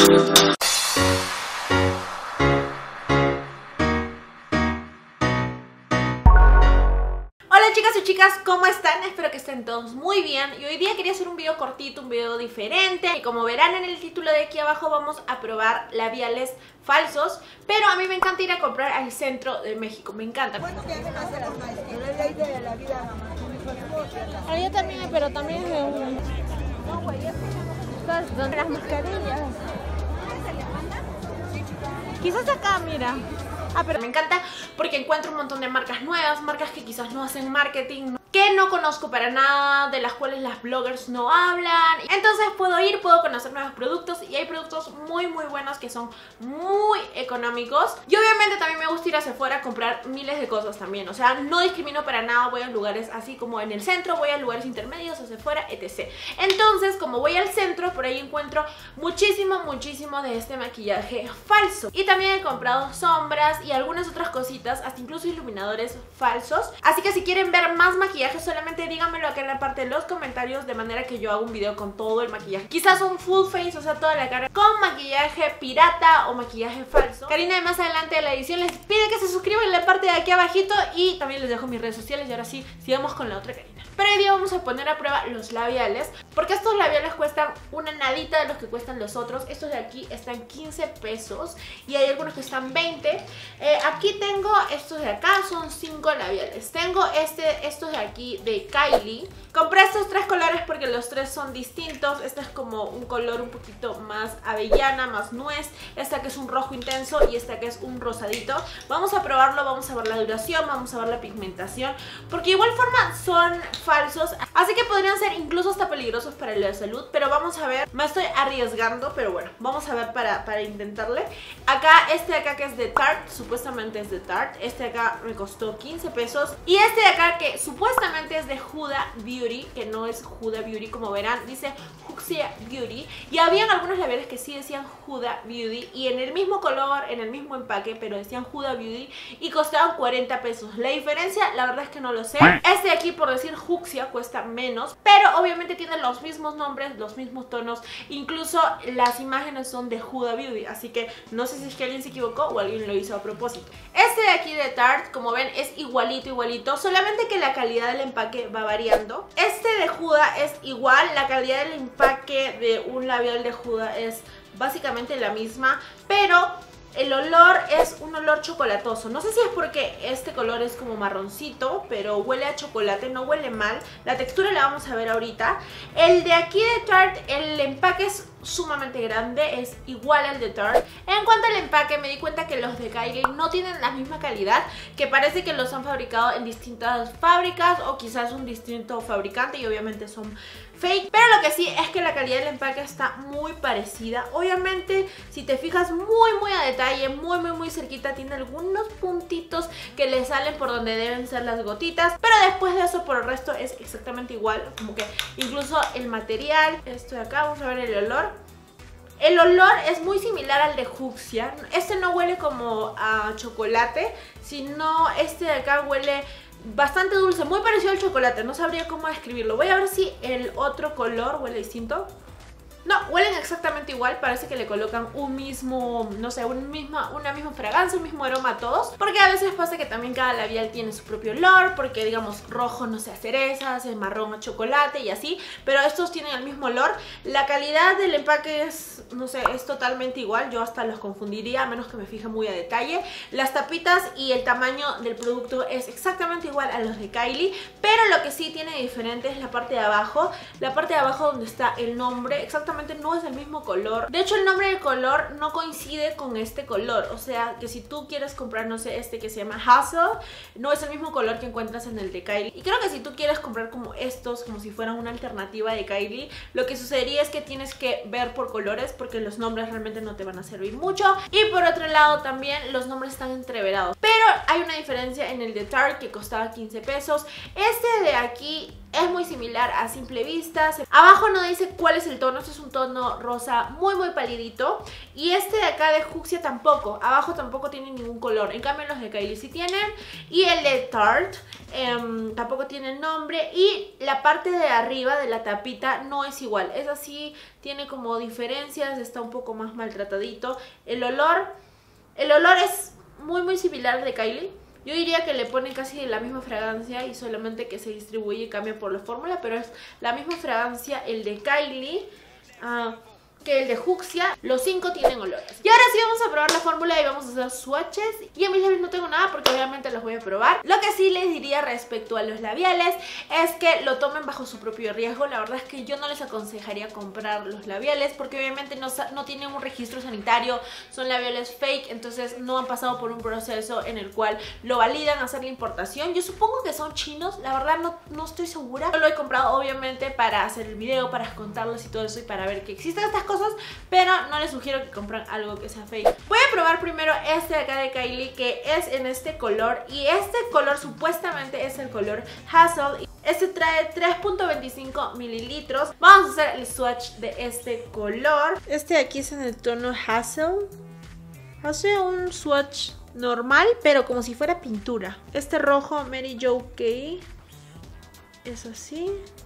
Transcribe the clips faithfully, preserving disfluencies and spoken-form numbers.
Hola chicas y chicas, ¿cómo están? Espero que estén todos muy bien. Y hoy día quería hacer un video cortito, un video diferente. Y como verán en el título de aquí abajo, vamos a probar labiales falsos. Pero a mí me encanta ir a comprar al centro de México, me encanta. Bueno, que hagan hacer una ley de la vida, mamá. Ah, yo también, pero también es de un... No, güey, ¿Sabes dónde? Las mascarillas. Quizás acá, mira. Ah, pero me encanta porque encuentro un montón de marcas nuevas, marcas que quizás no hacen marketing, que no conozco para nada, de las cuales las bloggers no hablan. Entonces puedo ir, puedo conocer nuevos productos y hay productos muy muy buenos que son muy económicos. Y obviamente también me gusta ir a Sephora a comprar miles de cosas también, o sea, no discrimino para nada, voy a lugares así como en el centro, voy a lugares intermedios, a Sephora, etcétera. Entonces, como voy al centro, por ahí encuentro muchísimo, muchísimo de este maquillaje falso. Y también he comprado sombras y algunas otras cositas, hasta incluso iluminadores falsos. Así que si quieren ver más maquillaje, solamente díganmelo acá en la parte de los comentarios, de manera que yo haga un video con todo el maquillaje. Quizás un full face, o sea, toda la cara con maquillaje pirata o maquillaje falso. Karina de más adelante de la edición les pide que se suscriban en la parte de aquí abajito y también les dejo mis redes sociales. Y ahora sí, sigamos con la otra Karina. Pero hoy día vamos a poner a prueba los labiales, porque estos labiales cuestan una nadita de los que cuestan los otros. Estos de aquí están quince pesos y hay algunos que están veinte. Eh, aquí tengo estos de acá, son cinco labiales. Tengo este, estos de aquí de Kylie. Compré estos tres colores porque los tres son distintos. Este es como un color un poquito más avellana, más nuez. Este que es un rojo intenso y este que es un rosadito. Vamos a probarlo, vamos a ver la duración, vamos a ver la pigmentación, porque de igual forma son falsos, así que podrían ser incluso hasta peligrosos para la salud. Pero vamos a ver, me estoy arriesgando, pero bueno, vamos a ver para, para intentarle. Acá, este de acá que es de Tarte, supuestamente es de Tarte. Este de acá me costó quince pesos. Y este de acá que supuestamente es de Huda Beauty, que no es Huda Beauty, como verán, dice Huxia Beauty. Y habían algunos labiales que sí decían Huda Beauty y en el mismo color, en el mismo empaque, pero decían Huda Beauty y costaban cuarenta pesos. La diferencia, la verdad es que no lo sé. Este de aquí, por decir Huxia, cuesta menos, pero obviamente tiene los mismos nombres, los mismos tonos, incluso las imágenes son de Huda Beauty, así que no sé si es que alguien se equivocó o alguien lo hizo a propósito. Este de aquí de Tarte, como ven, es igualito, igualito, solamente que la calidad del empaque va variando. Este de Huda es igual, la calidad del empaque de un labial de Huda es básicamente la misma, pero el olor es un olor chocolatoso. No sé si es porque este color es como marroncito, pero huele a chocolate, no huele mal. La textura la vamos a ver ahorita. El de aquí de Tarte, el empaque es sumamente grande, es igual al de Tarte. En cuanto al empaque, me di cuenta que los de Kylie no tienen la misma calidad, que parece que los han fabricado en distintas fábricas o quizás un distinto fabricante y obviamente son fake. Pero lo que sí es que la calidad del empaque está muy parecida. Obviamente, si te fijas muy muy a detalle, muy muy muy cerquita, tiene algunos puntitos que le salen por donde deben ser las gotitas, pero después de eso por el resto es exactamente igual, como que incluso el material. Esto de acá, vamos a ver el olor. El olor es muy similar al de Huxia. Este no huele como a chocolate, sino este de acá huele bastante dulce, muy parecido al chocolate. No sabría cómo describirlo. Voy a ver si el otro color huele distinto. No, huelen exactamente igual, parece que le colocan un mismo, no sé, un misma, una misma fragancia, un mismo aroma a todos. Porque a veces pasa que también cada labial tiene su propio olor, porque digamos rojo no sé a cerezas, el marrón a chocolate y así, pero estos tienen el mismo olor. La calidad del empaque es, no sé, es totalmente igual, yo hasta los confundiría a menos que me fije muy a detalle. Las tapitas y el tamaño del producto es exactamente igual a los de Kylie, pero lo que sí tiene diferente es la parte de abajo. La parte de abajo donde está el nombre, exactamente no es el mismo color. De hecho, el nombre del color no coincide con este color. O sea, que si tú quieres comprar, no sé, este que se llama Hustle, no es el mismo color que encuentras en el de Kylie. Y creo que si tú quieres comprar como estos, como si fueran una alternativa de Kylie, lo que sucedería es que tienes que ver por colores, porque los nombres realmente no te van a servir mucho. Y por otro lado también los nombres están entreverados. Pero hay una diferencia en el de Tarte, que costaba quince pesos. Este de aquí Es muy similar a simple vista. Abajo no dice cuál es el tono. Este es un tono rosa muy muy palidito. Y este de acá de Fucsia tampoco. Abajo tampoco tiene ningún color. En cambio los de Kylie sí tienen. Y el de Tarte eh, tampoco tiene nombre. Y la parte de arriba de la tapita no es igual. Es así, tiene como diferencias. Está un poco más maltratadito. El olor, el olor es muy muy similar al de Kylie. Yo diría que le ponen casi la misma fragancia y solamente que se distribuye y cambia por la fórmula, pero es la misma fragancia el de Kylie uh, que el de Fucsia. Los cinco tienen olores. Y ahora sí vamos a probar la fórmula y vamos a hacer swatches. Y en mis labios no tengo nada porque obviamente los voy a probar. Lo que sí les diría respecto a los labiales es que lo tomen bajo su propio riesgo. La verdad es que yo no les aconsejaría comprar los labiales porque obviamente no, no tienen un registro sanitario, son labiales fake, entonces no han pasado por un proceso en el cual lo validan hacer la importación. Yo supongo que son chinos, la verdad no, no estoy segura. Yo lo he comprado obviamente para hacer el video, para contarles y todo eso y para ver que existen estas cosas. Cosas, pero no les sugiero que compren algo que sea fake. Voy a probar primero este de acá de Kylie, que es en este color. Y este color supuestamente es el color Hazel. Este trae tres punto veinticinco mililitros. Vamos a hacer el swatch de este color. Este de aquí es en el tono Hazel. Hace un swatch normal, pero como si fuera pintura. Este rojo Mary Jo Kay es así.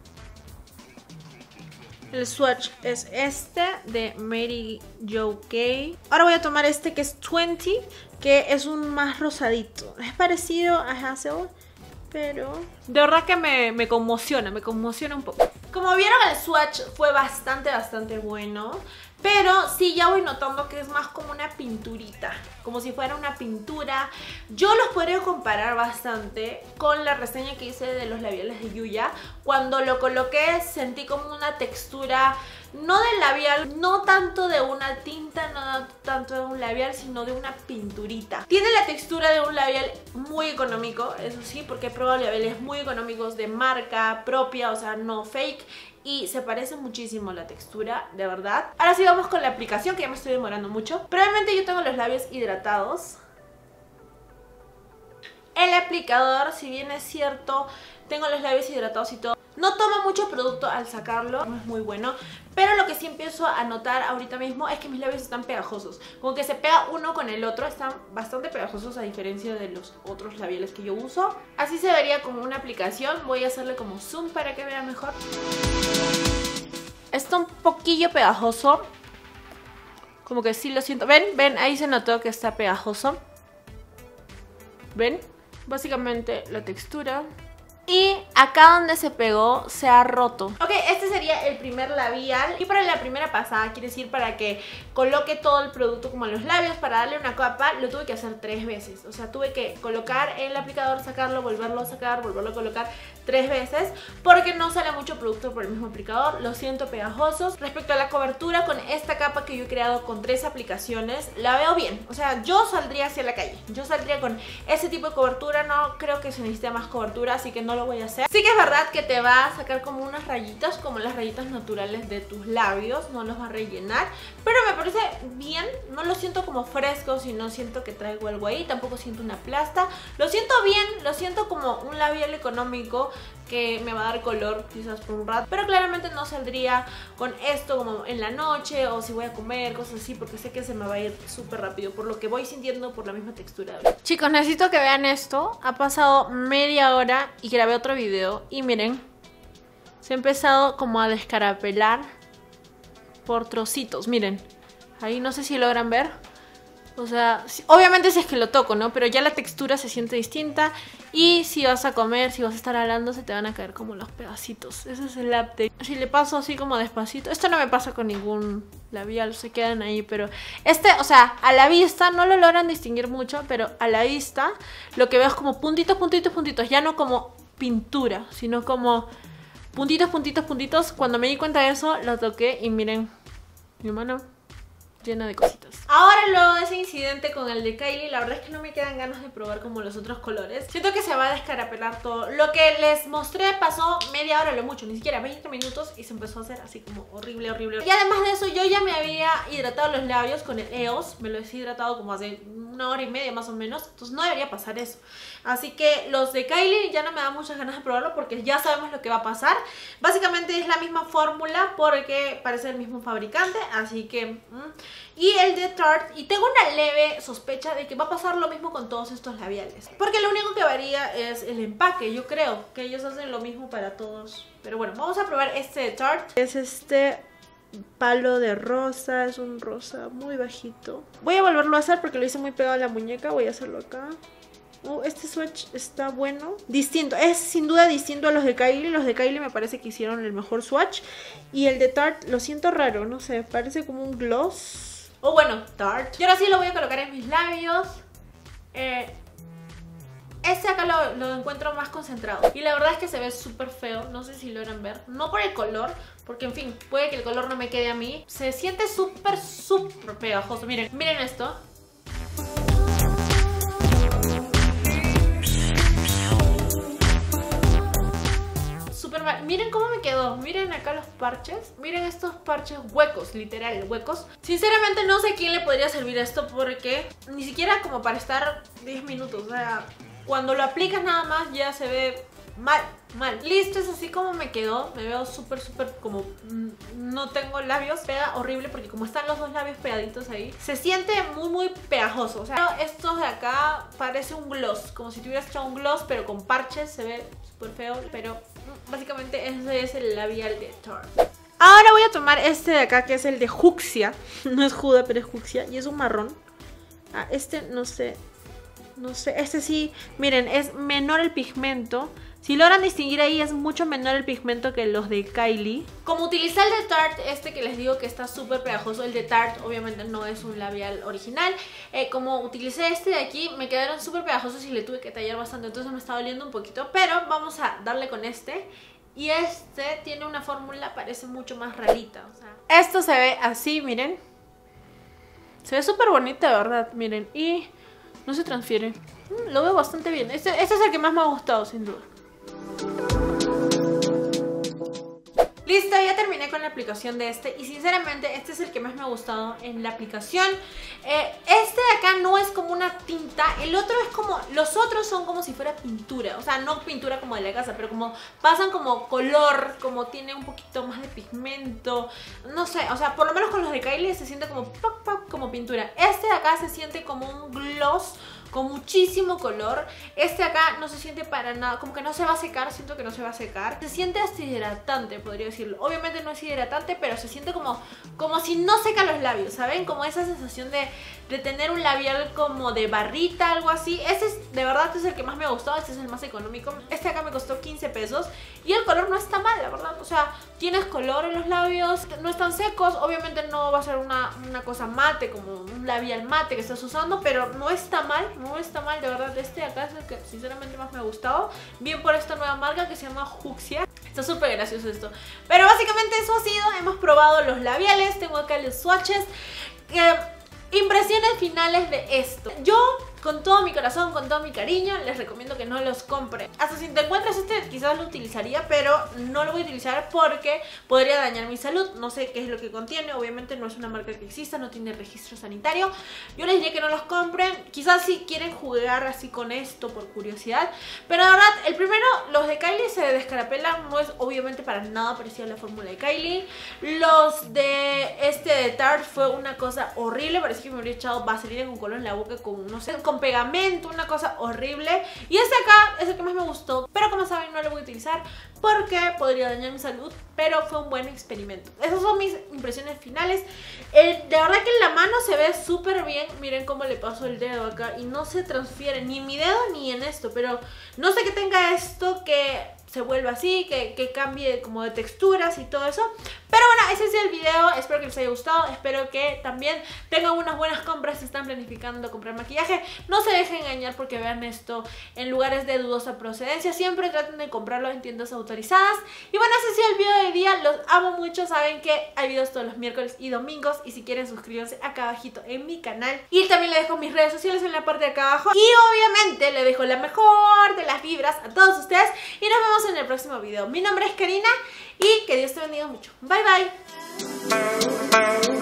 El swatch es este de Mary Jo Kay. Ahora voy a tomar este que es veinte, que es un más rosadito. Es parecido a Hazel, pero de verdad que me, me conmociona, me conmociona un poco. Como vieron, el swatch fue bastante, bastante bueno. Pero sí ya voy notando que es más como una pinturita, como si fuera una pintura. Yo los podría comparar bastante con la reseña que hice de los labiales de Yuya. Cuando lo coloqué sentí como una textura, no del labial, no tanto de una tinta, no tanto de un labial, sino de una pinturita. Tiene la textura de un labial muy económico, eso sí, porque he probado labiales muy económicos de marca propia, o sea, no fake. Y se parece muchísimo la textura, de verdad. Ahora sí vamos con la aplicación, que ya me estoy demorando mucho. Probablemente yo tengo los labios hidratados. El aplicador, si bien es cierto, tengo los labios hidratados y todo, no toma mucho producto al sacarlo, no es muy bueno. Pero lo que sí empiezo a notar ahorita mismo es que mis labios están pegajosos. Como que se pega uno con el otro, están bastante pegajosos a diferencia de los otros labiales que yo uso. Así se vería como una aplicación. Voy a hacerle como zoom para que vean mejor. Está un poquillo pegajoso. Como que sí lo siento. ¿Ven? ¿Ven? Ahí se notó que está pegajoso. ¿Ven? Básicamente la textura. Y acá donde se pegó se ha roto. Ok, este sería el primer labial. Y para la primera pasada, quiere decir para que coloque todo el producto como en los labios, para darle una capa, lo tuve que hacer tres veces. O sea, tuve que colocar el aplicador, sacarlo, volverlo a sacar, volverlo a colocar tres veces, porque no sale mucho producto por el mismo aplicador. Lo siento pegajosos. Respecto a la cobertura, con esta capa que yo he creado con tres aplicaciones, la veo bien. O sea, yo saldría hacia la calle. Yo saldría con ese tipo de cobertura. No creo que se necesite más cobertura, así que no lo voy a hacer. Sí que es verdad que te va a sacar como unas rayitas, como las rayitas naturales de tus labios, no los va a rellenar, pero me parece bien. No lo siento como fresco, sino siento que traigo algo ahí. Tampoco siento una plasta. Lo siento bien, lo siento como un labial económico que me va a dar color quizás por un rato, pero claramente no saldría con esto como en la noche o si voy a comer, cosas así, porque sé que se me va a ir súper rápido por lo que voy sintiendo por la misma textura. Chicos, necesito que vean esto. Ha pasado media hora y grabé otro video y miren, se ha empezado como a descarapelar por trocitos, miren, ahí no sé si logran ver. O sea, obviamente si es que lo toco, ¿no? Pero ya la textura se siente distinta. Y si vas a comer, si vas a estar hablando, se te van a caer como los pedacitos. Ese es el update. Si le paso así como despacito. Esto no me pasa con ningún labial, se quedan ahí. Pero este, o sea, a la vista no lo logran distinguir mucho. Pero a la vista lo que veo es como puntitos, puntitos, puntitos. Ya no como pintura, sino como puntitos, puntitos, puntitos. Cuando me di cuenta de eso, lo toqué y miren, mi mano llena de cositas. Ahora luego de ese incidente con el de Kylie, la verdad es que no me quedan ganas de probar como los otros colores. Siento que se va a descarapelar todo. Lo que les mostré pasó media hora, lo mucho, ni siquiera veinte minutos, y se empezó a hacer así como horrible, horrible. Y además de eso, yo ya me había hidratado los labios con el E O S. Me los he hidratado como hace una hora y media más o menos, entonces no debería pasar eso. Así que los de Kylie ya no me dan muchas ganas de probarlo porque ya sabemos lo que va a pasar. Básicamente es la misma fórmula porque parece el mismo fabricante, así que... Mm. Y el de Tarte, y tengo una leve sospecha de que va a pasar lo mismo con todos estos labiales, porque lo único que varía es el empaque. Yo creo que ellos hacen lo mismo para todos. Pero bueno, vamos a probar este de Tarte. Es este palo de rosa, es un rosa muy bajito. Voy a volverlo a hacer porque lo hice muy pegado a la muñeca. Voy a hacerlo acá. Oh, este swatch está bueno. Distinto, es sin duda distinto a los de Kylie. Los de Kylie me parece que hicieron el mejor swatch. Y el de Tarte lo siento raro, no sé, parece como un gloss. O oh, bueno, Tarte. Y ahora sí lo voy a colocar en mis labios. Eh, este acá lo, lo encuentro más concentrado. Y la verdad es que se ve súper feo. No sé si logran ver. No por el color, porque en fin, puede que el color no me quede a mí. Se siente súper, súper pegajoso. Miren, miren esto. Súper mal. Miren cómo me quedó. Miren acá los parches. Miren estos parches huecos, literal, huecos. Sinceramente no sé quién le podría servir esto porque ni siquiera como para estar diez minutos. O sea, cuando lo aplicas nada más ya se ve mal, mal. Listo, es así como me quedó. Me veo súper, súper como... No tengo labios. Pega horrible porque como están los dos labios pegaditos ahí, se siente muy, muy pegajoso. O sea, estos de acá parece un gloss. Como si tuvieras echado un gloss, pero con parches. Se ve súper feo, pero básicamente ese es el labial de Tarte. Ahora voy a tomar este de acá, que es el de Fucsia. No es Huda, pero es Fucsia. Y es un marrón. Ah, este no sé. No sé, este sí, miren, es menor el pigmento. Si logran distinguir ahí, es mucho menor el pigmento que los de Kylie. Como utilicé el de Tarte, este que les digo que está súper pegajoso, el de Tarte obviamente no es un labial original. eh, Como utilicé este de aquí, me quedaron súper pegajosos y le tuve que tallar bastante, entonces me está doliendo un poquito. Pero vamos a darle con este. Y este tiene una fórmula, parece mucho más rarita, o sea. Esto se ve así, miren. Se ve súper bonito, de verdad, miren. Y no se transfiere. Mm, lo veo bastante bien. Este, este es el que más me ha gustado, sin duda. Listo, ya terminé con la aplicación de este y sinceramente este es el que más me ha gustado en la aplicación. eh, Este de acá no es como una tinta, el otro es como, los otros son como si fuera pintura. O sea, no pintura como de la casa, pero como pasan como color, como tiene un poquito más de pigmento. No sé, o sea, por lo menos con los de Kylie se siente como pop, pop, como pintura. Este de acá se siente como un gloss con muchísimo color. Este acá no se siente para nada, como que no se va a secar, siento que no se va a secar. Se siente hasta hidratante, podría decirlo. Obviamente no es hidratante, pero se siente como, como si no seca los labios, ¿saben? Como esa sensación de, de tener un labial como de barrita, algo así. Este es, de verdad, este es el que más me ha gustado, este es el más económico. Este acá me costó quince pesos y el color no está mal, la verdad. O sea, tienes color en los labios, no están secos. Obviamente no va a ser una, una cosa mate, como un labial mate que estás usando, pero no está mal. No está mal, de verdad. Este de acá es el que sinceramente más me ha gustado. Bien por esta nueva marca que se llama Fucsia. Está súper gracioso esto. Pero básicamente eso ha sido. Hemos probado los labiales. Tengo acá los swatches. eh, Impresiones finales de esto. Yo, con todo mi corazón, con todo mi cariño, les recomiendo que no los compren. Hasta si te encuentras este, quizás lo utilizaría, pero no lo voy a utilizar porque podría dañar mi salud. No sé qué es lo que contiene. Obviamente no es una marca que exista, no tiene registro sanitario. Yo les diría que no los compren. Quizás si quieren jugar así con esto por curiosidad. Pero la verdad, el primero, los de Kylie se descarapelan. No es obviamente para nada parecido a la fórmula de Kylie. Los de este de Tarte fue una cosa horrible. Parecía que me habría echado vaselina con color en la boca, con no sé, con pegamento, una cosa horrible. Y este acá es el que más me gustó, pero como saben no lo voy a utilizar porque podría dañar mi salud, pero fue un buen experimento. Esas son mis impresiones finales. eh, De verdad que en la mano se ve súper bien. Miren cómo le paso el dedo acá y no se transfiere ni en mi dedo ni en esto. Pero no sé qué tenga esto que se vuelva así, que, que cambie como de texturas y todo eso. Pero bueno, ese es el video, espero que les haya gustado, espero que también tengan unas buenas compras si están planificando comprar maquillaje. No se dejen engañar porque vean esto en lugares de dudosa procedencia, siempre traten de comprarlo en tiendas autorizadas. Y bueno, ese ha sido el video de día, los amo mucho, saben que hay videos todos los miércoles y domingos y si quieren suscríbanse acá abajito en mi canal. Y también les dejo mis redes sociales en la parte de acá abajo y obviamente les dejo la mejor de las vibras a todos ustedes y nos vemos en el próximo video. Mi nombre es Karina y que Dios te bendiga mucho. Bye bye.